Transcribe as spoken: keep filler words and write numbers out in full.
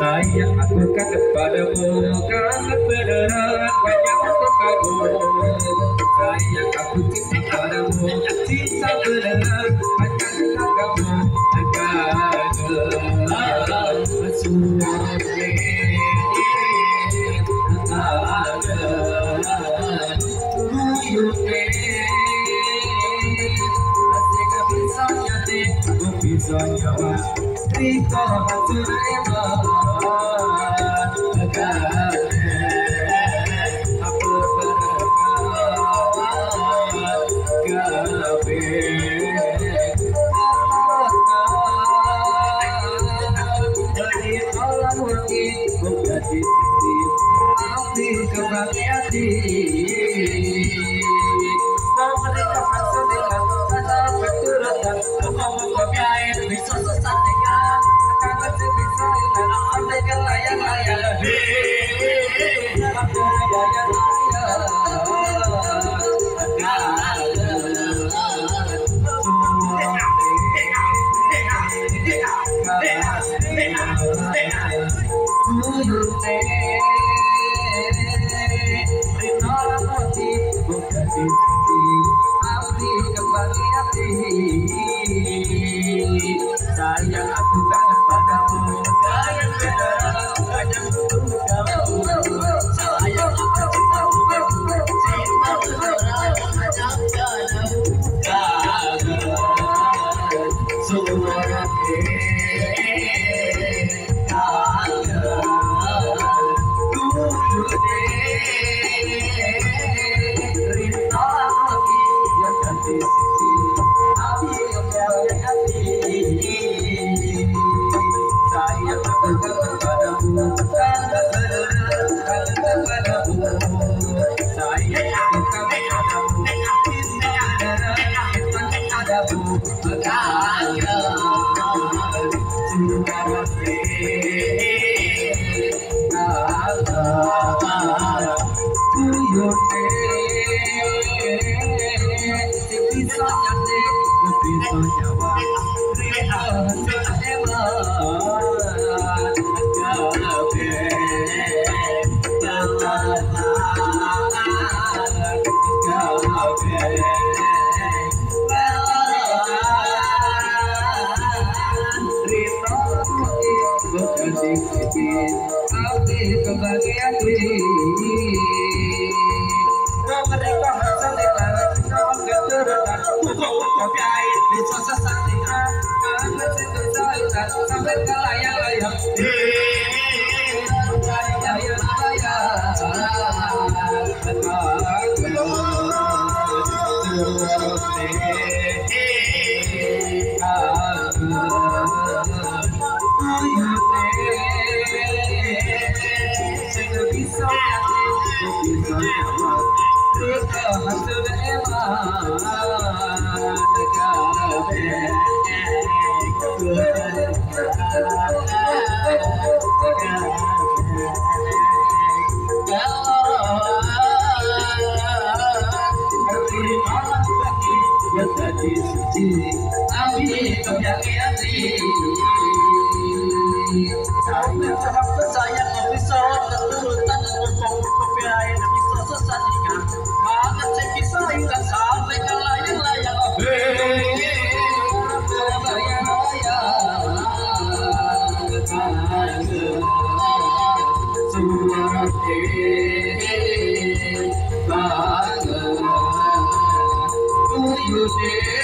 sayang aku kan kepadamu, kangen beneran banyak untuk kamu. Sayang aku cinta padamu, cinta beneran hanya untuk kamu. Agar semua bisa nyawa Riko Hatsurema agar aku berkawan gabe dari alam wangi buka di sini api kebahagiaan mau mereka hasilkan kata keturunan kopi air bisa sesatnya akan bisa ilan oleh layang layang hehehe aku layang sayang aku kangen padamu, kangen beneran hanya untuk kamu. Sayang aku cinta padamu, cinta beneran hanya padamu. Kangen semua hati, kangen dulu deh. Rita lagi yang cantik sisi, api yang jauh hati. Sayang aku kangen padamu, kangen beneran kangen padamu. Sayang aku kangen padamu, cinta beneran kangen padamu. Kangen semua hati, kangen tuyul deh, bisa nyate, bisa nyawa. Kebahagiaan mereka hasilkan kau keturunan kopi air bisa sesatnya kangen situ sayang sampai ke layang-layang layang-layang bisa sayang bisa keturutan kopi air bisa sesatnya banget saya bisa hilang sampai ke layang-layang semua hati kangen tuyul deh.